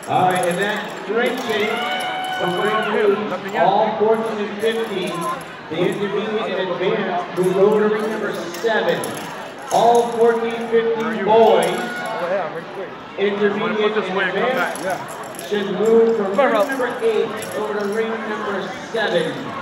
All right, and that straight change from ring 8, all 14 and 15. The intermediate and advanced move over to ring number 7. All 14, 15 boys, intermediate and advanced, should move from ring number 8 over to ring number 7.